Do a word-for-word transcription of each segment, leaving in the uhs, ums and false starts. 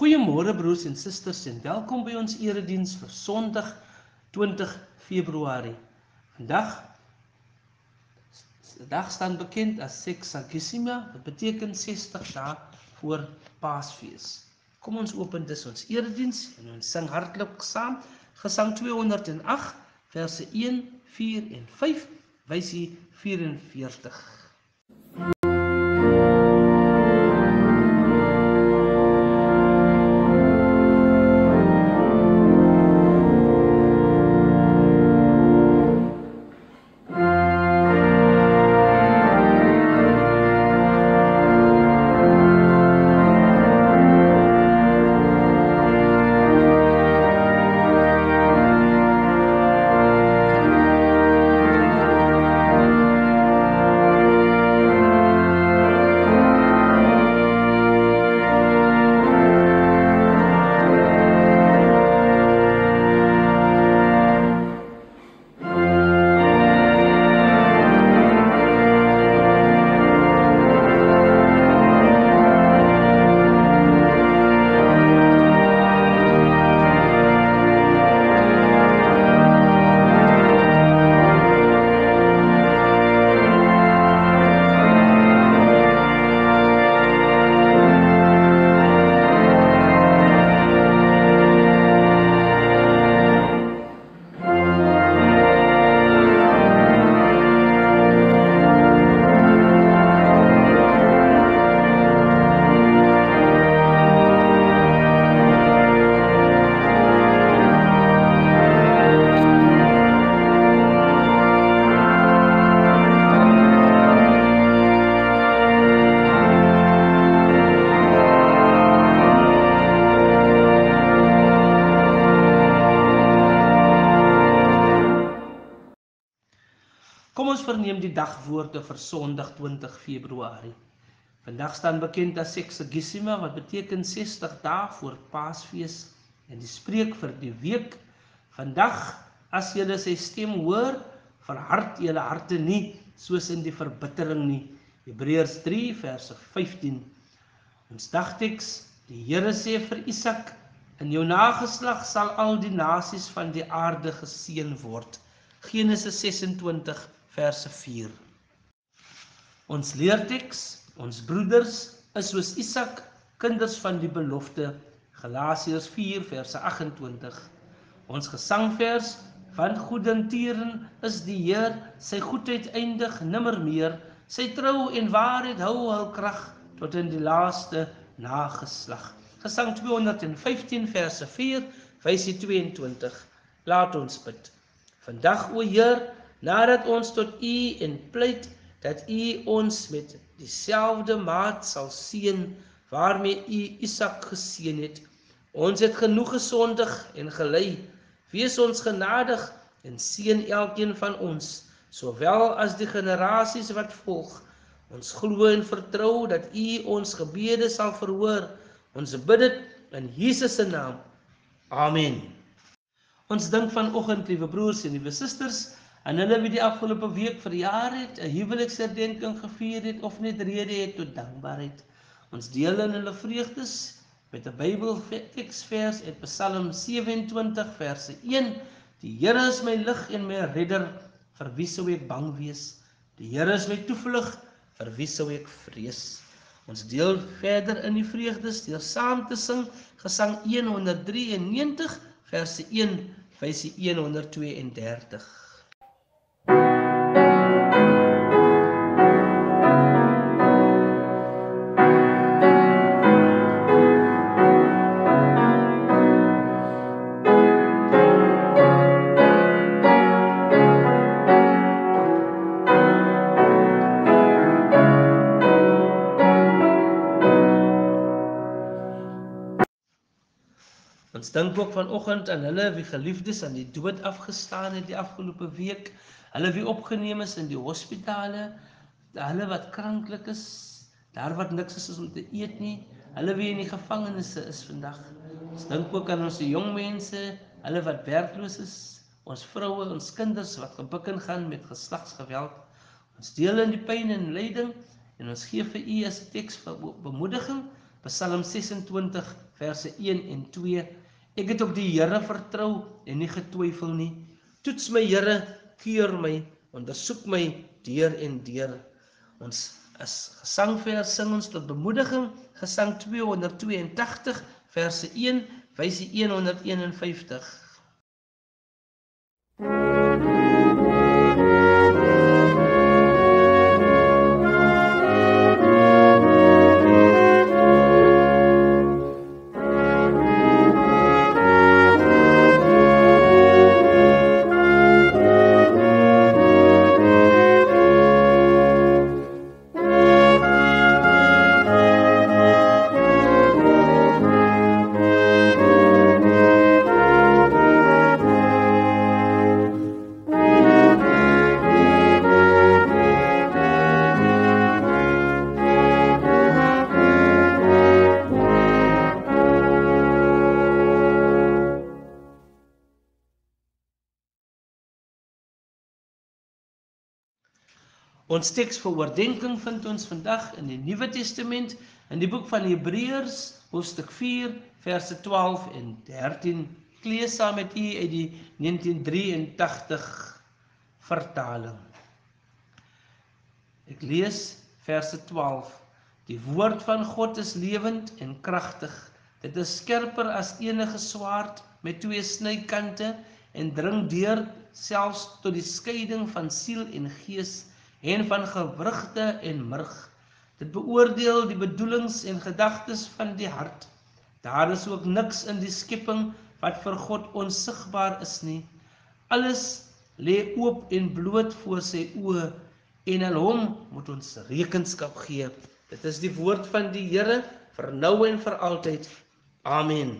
Goeiemôre broers en susters en welkom by ons erediens vir Sondag twintig Februarie. Vandag die dag staan bekend as Sexagesima, wat beteken sestig dae voor Paasfees. Kom ons open dus ons erediens en ons sing hartlik saam Gesang tweehonderd en agt verse een, vier en vyf, wysie vyf-en-veertig. Kom ons verneem die dagwoorde vir Sondag twintig Februarie. Vandag staan bekend as Sexagesima, wat beteken sestig dae voor Paasfees, en die spreek vir die week. Vandag, as julle sy stem hoor, verhard julle harte nie, soos in die verbittering nie. Hebreërs drie verse vyftien. Ons dagteks, die Here sê vir Isak, in jou nageslag sal al die nasies van die aarde geseën word. Genesis sesentwintig verse vier. Ons leerteks, ons broeders is soos Isak, kinders van die belofte, Galasiërs vier verse agtentwintig. Ons gesangvers, van goedertieren is die Heer, sy goedheid eindig nimmer meer, sy trou en waarheid hou hul krag tot in die laaste nageslag. Gesang tweehonderd en vyftien verse vier, wysie tweeëntwintig. Laat ons bid. Vandag, o Heer, nadat ons tot U en pleit, dat U ons met dieselfde maat sal seën, waarmee U Isak geseën het. Ons het genoeg gesondig en gelei. Wees ons genadig en seën elkeen van ons, sowel as die generasies wat volg. Ons glo en vertrou dat U ons gebede sal verhoor. Ons bid dit in Jesus se naam. Amen. Ons dink vanoggend, liewe broers en liewe susters, aan hulle wie die afgelope week verjaar het, 'n huweliksherdenking gevier het of net rede het tot dankbaarheid. Ons deel in hulle vreugdes met 'n Bybelteksvers uit Psalm sewentwintig verse een. Die Here is my lig en my redder, vir wie sou ek bang wees? Die Here is my toevlug, vir wie sou ek vrees? Ons deel verder in die vreugdes deur saam te sing Gesang honderd drieënnegentig verse een, wysie honderd tweeëndertig. Ons dink ook vanoggend aan hulle wie geliefdes aan die dood afgestaan het die afgelope week, hulle wie opgeneem is in die hospitale, hulle wat kranklik is, daar wat niks is om te eet nie, hulle wie in die gevangenisse is vandag. Ons dink ook aan ons jong mense, hulle wat werkloos is, ons vroue, ons kinders wat gebukken gaan met geslagsgeweld. Ons deel in die pyn en lyding en ons gee vir u as 'n teks vir bemoediging, Psalm sesentwintig verse een en twee. Ek het op die Here vertrou en nie getwyfel nie. Toets my Here, keur my, ondersoek my deur en deur. Ons as gesangvers sing ons tot bemoediging, gesang tweehonderdtweeëntagtig, verse een, wysie honderdeenenvyftig. Ons teks vir oordenking vind ons vandag in die Nuwe Testament, in die boek van Hebreërs, hoofstuk vier, verse twaalf en dertien. Ek lees saam met u uit die negentien drieëntagtig vertaling. Ek lees verse twaalf. Die woord van God is lewend en kragtig. Dit is skerper as enige swaard met twee snykante en dring deur selfs tot die skeiding van siel en gees en van gewrigte en murg. Dit beoordeel die bedoelings en gedagtes van die hart. Daar is ook niks in die skepping wat vir God onsigbaar is nie. Alles lê oop en bloot voor sy oë en aan hom moet ons rekenskap gee. Dit is die woord van die Here vir nou en vir altyd. Amen.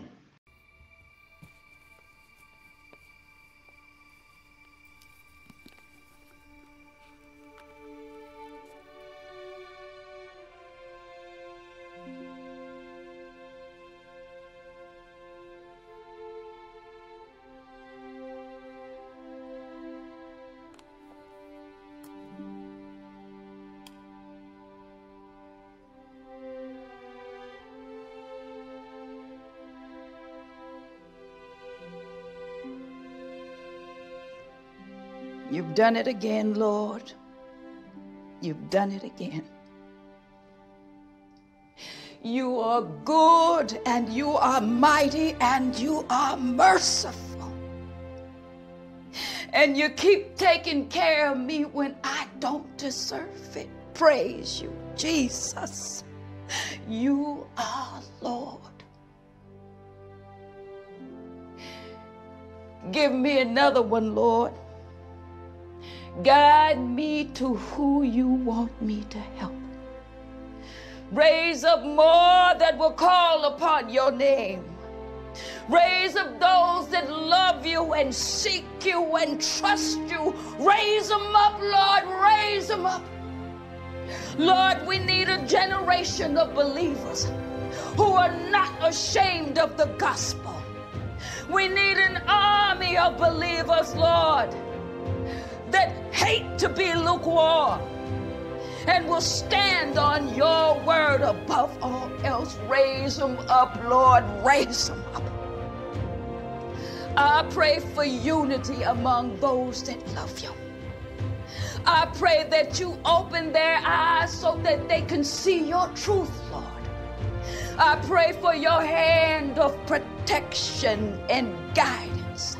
You've done it again, Lord. You've done it again. You are good and you are mighty and you are merciful. And you keep taking care of me when I don't deserve it. Praise you, Jesus. You are Lord. Give me another one, Lord. Guide me to who you want me to help. Raise up more that will call upon your name. Raise up those that love you and seek you and trust you. Raise them up, Lord, raise them up. Lord, we need a generation of believers who are not ashamed of the gospel. We need an army of believers, Lord, that hate to be lukewarm and will stand on your word above all else. Raise them up, Lord, raise them up. I pray for unity among those that love you. I pray that you open their eyes so that they can see your truth, Lord. I pray for your hand of protection and guidance.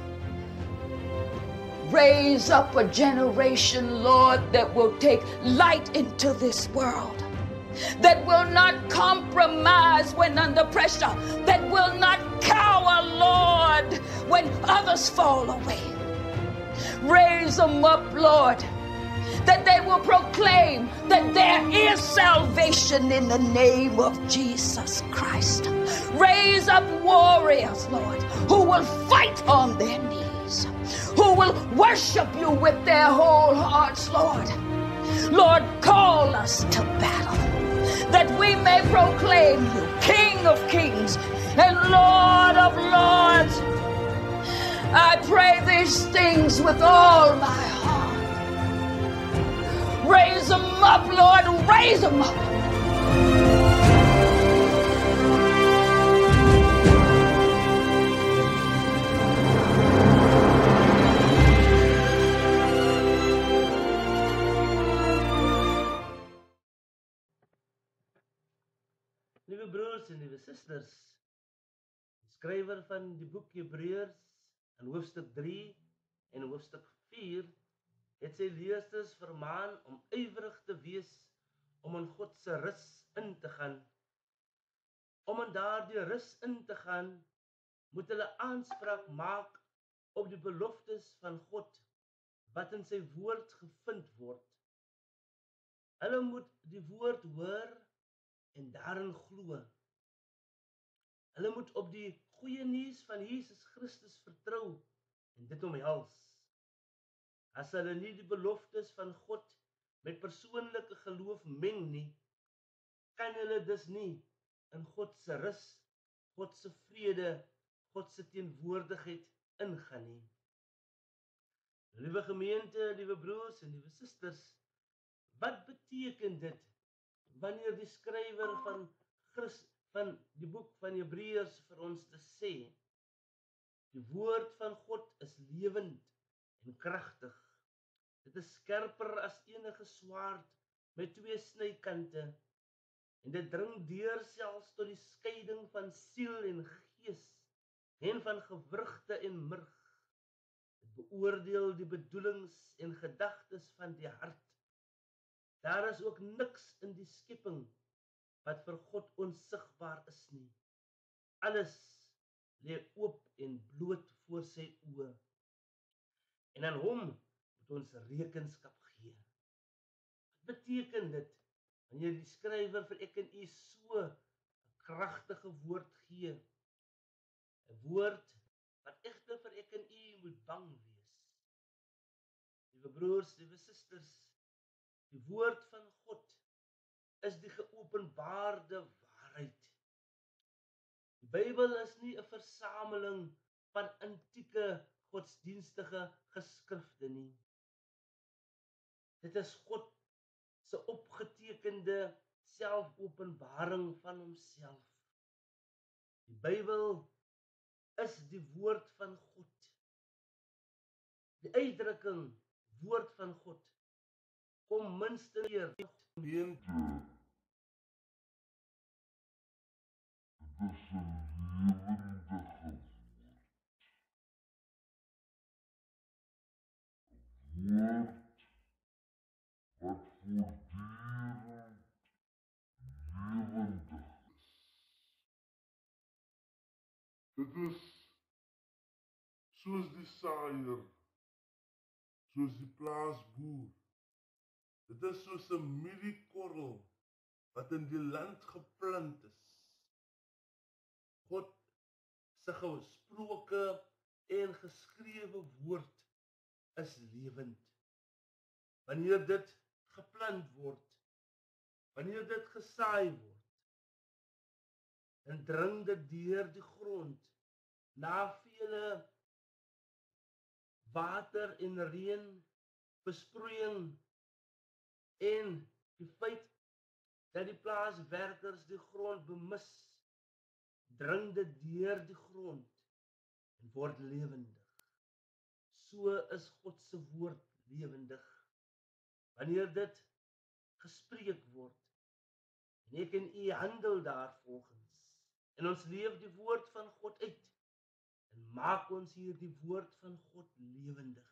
Raise up a generation, Lord, that will take light into this world, that will not compromise when under pressure, that will not cower, Lord, when others fall away. Raise them up, Lord, that they will proclaim that there is salvation in the name of Jesus Christ. Raise up warriors, Lord, who will fight on their knees, who will worship you with their whole hearts, Lord. Lord, call us to battle, that we may proclaim you King of kings and Lord of lords. I pray these things with all my heart. Raise them up, Lord, raise them up. broers en liewe susters, die skrywer van die boek Hebreërs in hoofstuk drie en hoofstuk vier het sy leerders vermaan om ywerig te wees om in God se rus in te gaan. Om in daardie rus in te gaan, moet hulle aanspraak maak op die beloftes van God wat in sy woord gevind word. Hulle moet die woord hoor en daarin glo. Hulle moet op die goeie nuus van Jesus Christus vertrou en dit omhels. As hulle nie die beloftes van God met persoonlike geloof meng nie, kan hulle dus nie in God se rus, God se vrede, God se teenwoordigheid ingaan nie. Liewe gemeente, liewe broers en liewe susters, wat beteken dit wanneer die skrywer van Christus van die boek van Hebreërs vir ons te sê, die woord van God is lewend en kragtig. Dit is skerper as enige swaard met twee snykante en dit dring deur selfs tot die skeiding van siel en gees en van gewrigte en murg. Dit beoordeel die bedoelings en gedagtes van die hart. Daar is ook niks in die skepping wat vir God onsigbaar is nie. Alles lê oop en bloot voor sy oë. En aan hom moet ons rekenskap gee. Wat beteken dit wanneer die skrywer vir ek en u so 'n kragtige woord gee? 'n Woord wat egter vir ek en u moet bang wees. Liewe broers, liewe susters, die woord van God is die geopenbaarde waarheid. Die Bybel is nie 'n versameling van antieke godsdienstige geskrifte nie. Dit is God se opgetekende selfopenbaring van homself. Die Bybel is die woord van God. Die uitdrukking woord van God kom minstens keer gemeente. Dit is 'n lewendige woord. Woord wat voortdurend lewendig is. Dit is soos die saaier, soos die plaasboer. Dit is soos 'n mieliekorrel wat in die land geplant is. God se gesproke en geskrewe woord is lewend. Wanneer dit geplant word, wanneer dit gesaai word, dan dring dit deur die grond na vele water en reën, besproeiing en die feit dat die plaaswerkers die grond bemis, dring dit deur die grond en word lewendig. So is God se woord lewendig. Wanneer dit gespreek word, en ek en u handel daarvolgens, en ons leef die woord van God uit, en maak ons hier die woord van God lewendig.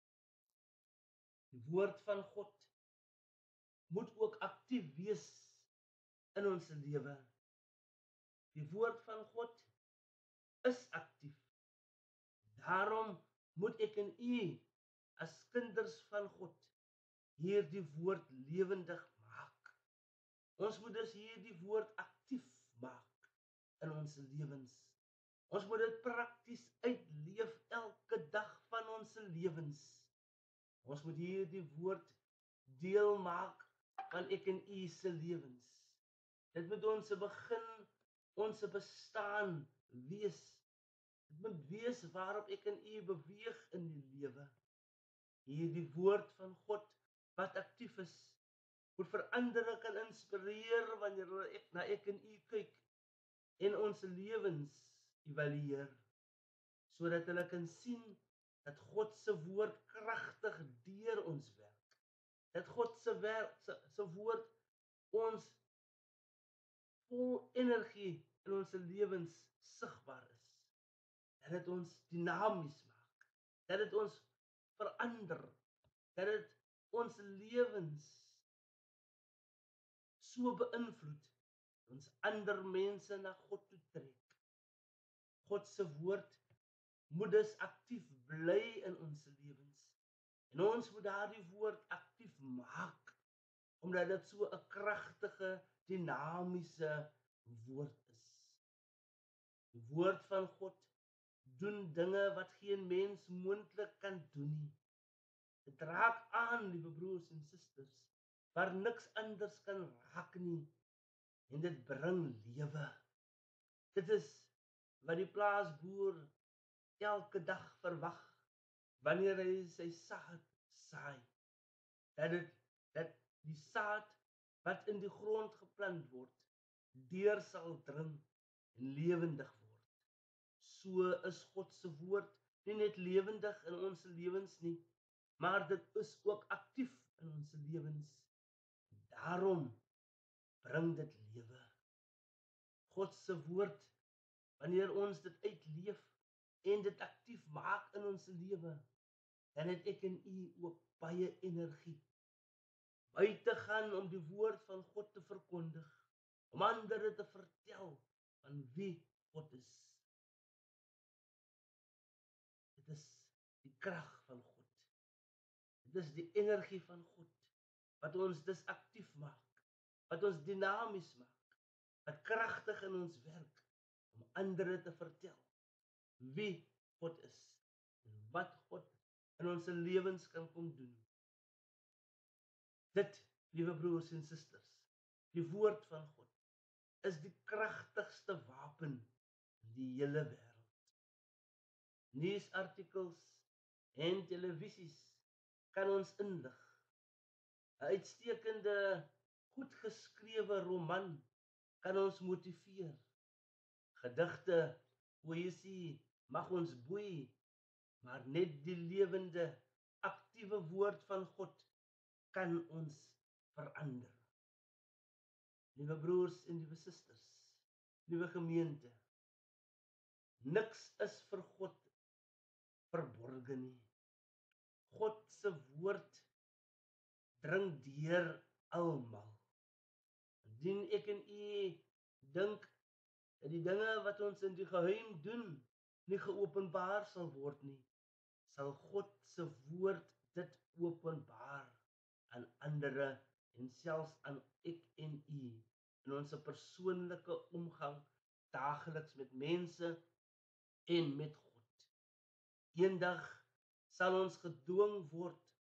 Die woord van God moet ook aktief wees in ons lewe. Die woord van God is aktief. Daarom moet ek en u as kinders van God hierdie woord lewendig maak. Ons moet dus hierdie woord aktief maak in ons lewens. Ons moet dit prakties uitleef elke dag van ons lewens. Ons moet hierdie woord deel maak van ek en u se lewens. Dit moet ons begin, ons bestaan wees. Dit moet wees waarop ek en u beweeg in die lewe. Hierdie woord van God wat aktief is, moet verander kan inspireer wanneer ek na ek en u kyk en ons lewens evalueer, sodat hulle kan sien dat God se woord kragtig deur ons werk. Dat God se werk se, se woord ons vol energie in ons lewens sigbaar is. Dat dit ons dinamies maak, dat dit ons verander, dat dit ons lewens so beïnvloed, dat ons ander mense na God toe trek. God se woord moet dus aktief bly in ons lewens. En ons moet daardie woord aktief maak, omdat dit so 'n kragtige, dinamiese woord is. Die woord van God doen dinge wat geen mens moontlik kan doen nie. Dit raak aan, liewe broers en susters, waar niks anders kan raak nie. En dit bring lewe. Dit is wat die plaasboer elke dag verwag, wanneer hy sy saad saai. Dat dit, dat die saad wat in die grond geplant word, deur sal dring en lewendig word. So is God se woord nie net lewendig in ons lewens nie, maar dit is ook aktief in ons lewens. Daarom bring dit lewe. God se woord, wanneer ons dit uitleef en dit aktief maak in ons lewe, dan het ek en u ook baie energie. By te gaan om die woord van God te verkondig, om ander te vertel van wie God is. Dit is die krag van God. Dit is die energie van God, wat ons dus aktief maak, wat ons dinamies maak, wat kragtig in ons werk, om ander te vertel wie God is, en wat God in ons lewens kan kom doen. Dit, liewe broers en susters, die woord van God, is die kragtigste wapen in die hele wêreld. Nuusartikels en televisies kan ons inlig. 'n Uitstekende, goed geskrewe roman kan ons motiveer. Gedigte, poësie mag ons boei, maar net die lewende, aktiewe woord van God kan ons verander. Liewe broers en liewe susters, liewe gemeente, niks is vir God verborge nie. God se woord dring deur almal. Indien ek en u dink dat die dinge wat ons in die geheim doen nie geopenbaar sal word nie, sal God se woord dit openbaar aan ander en selfs aan ek en u in ons persoonlike omgang daagliks met mense en met God. Eendag sal ons gedwing word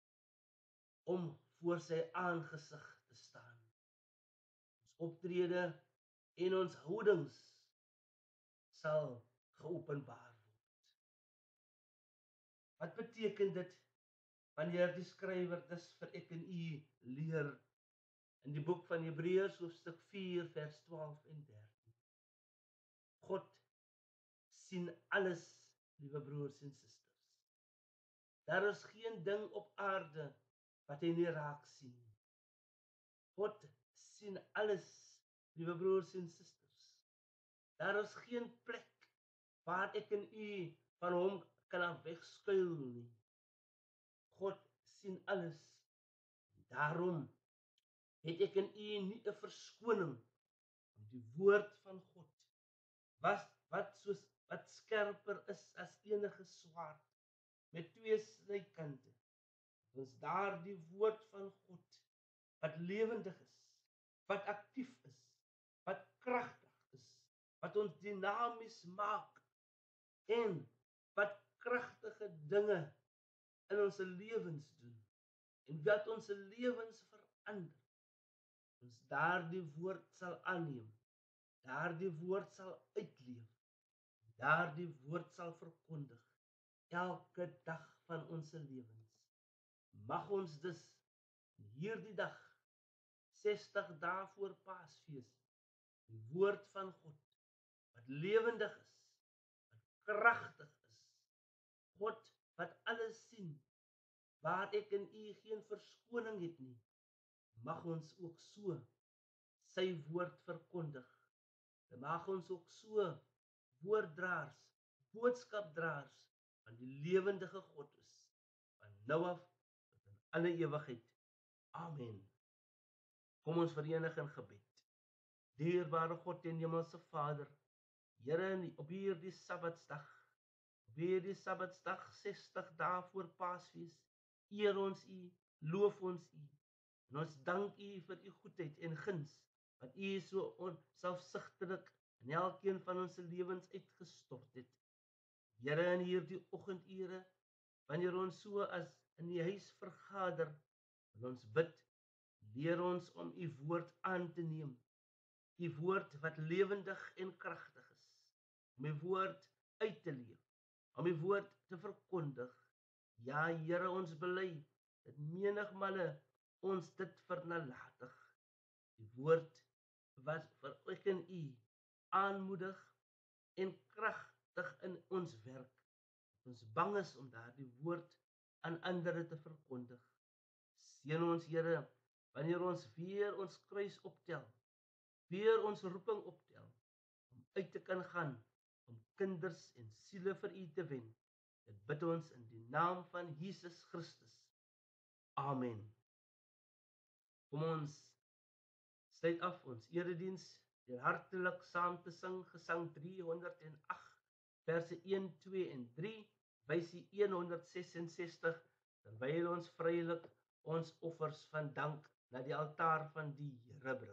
om voor sy aangesig te staan. Ons optrede en ons houdings sal geopenbaar word. Wat beteken dit wanneer die skrywer dus vir ek en u leer in die boek van Hebreërs hoofstuk vier vers twaalf en dertien? God sien alles, liewe broers en susters. Daar is geen ding op aarde wat hy nie raak sien. God sien alles, liewe broers en susters. Daar is geen plek waar ek en u van hom kan wegskuil nie. God sien alles. Daarom het ek en u nie 'n verskoning om die woord van God, wat, wat, soos, wat skerper is as enige swaard, met twee snykante. Ons daardie woord van God, wat lewendig is, wat aktief is, wat kragtig is, wat ons dinamies maak, en wat kragtige dinge in ons lewens doen, en wat ons lewens verander. Ons daardie woord sal aanneem, daardie woord sal uitleef, daardie woord sal verkondig, elke dag van ons lewens. Mag ons dus hierdie dag, sestig dae voor Paasfees, die woord van God, wat lewendig is, wat kragtig is, God wat alles sien, waar ek en u geen verskoning het nie, mag ons ook so sy woord verkondig. Dan mag ons ook so woorddraers, boodskapdraers van die lewendige God is, van nou af tot in alle ewigheid. Amen. Kom ons verenig in gebed. Dierbare God en Hemelse Vader, Here, op hierdie Sabbatsdag, op hierdie Sabbatsdag, sestig dae voor Paasfees, eer ons U, loof ons U, en ons dank U vir U goedheid en guns, wat U so onselfsugtelik in elkeen van ons lewens uitgestort het. Here, in hierdie oggendure, wanneer ons so as in die huis vergader, wil ons bid, leer ons om U woord aan te neem, U woord wat lewendig en kragtig is, om U woord uit te leef, om U woord te verkondig. Ja, Here, ons bely, dat menigmale ons dit vernalatig. Die woord wat vir ek en U aanmoedig en kragtig in ons werk. Ons bang is om daardie woord aan ander te verkondig. Seën ons, Here, wanneer ons weer ons kruis optel, weer ons roeping optel, om uit te kan gaan, om kinders en siele vir U te wen. Dit bid ons in die naam van Jesus Christus. Amen. Kom ons sluit af ons erediens deur hartelik saam te sing Gesang driehonderd agt, verse een, twee en drie, wysie honderd sesensestig, terwyl ons vrylik ons offers van dank na die altaar van die Here bring.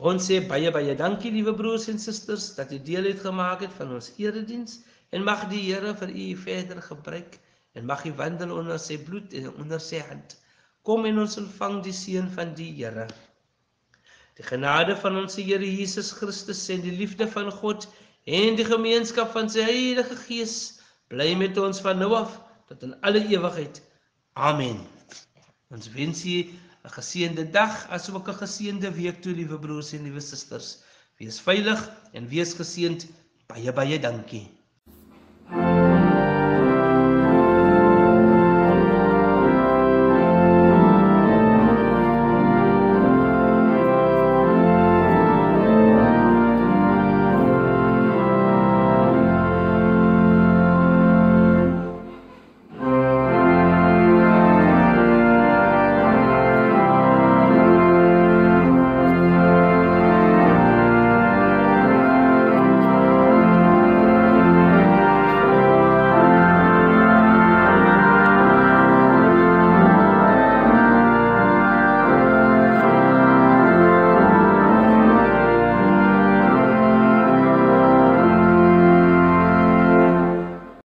Ons sê baie baie dankie, liewe broers en susters, dat u deel uitgemaak het van ons erediens en mag die Here vir u verder gebruik en mag u wandel onder sy bloed en onder sy hand. Kom en ons ontvang die seën van die Here. Die genade van ons Here Jesus Christus en die liefde van God en die gemeenskap van sy Heilige Gees bly met ons van nou af tot in alle ewigheid. Amen. Ons wens u 'n geseënde dag asook 'n geseënde week toe, liewe broers en liewe susters. Wees veilig en wees geseënd. Baie baie dankie.